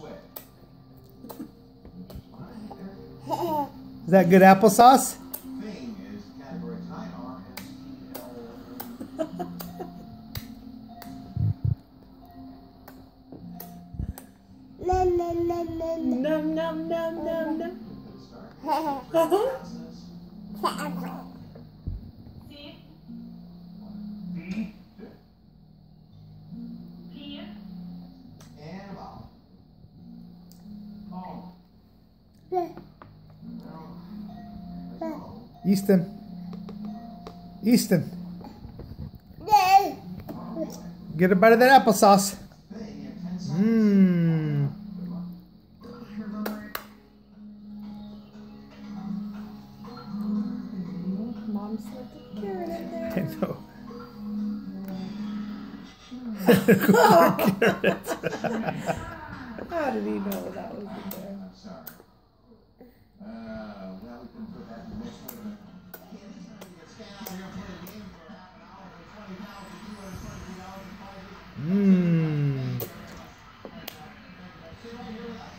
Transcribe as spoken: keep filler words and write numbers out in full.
Is that good applesauce? Num num num num num num num num num. Easton. Easton. Get a bite of that applesauce. Mmm. Mom slipped a carrot in there. I know. Carrot. How did he know that was in there? Mmm.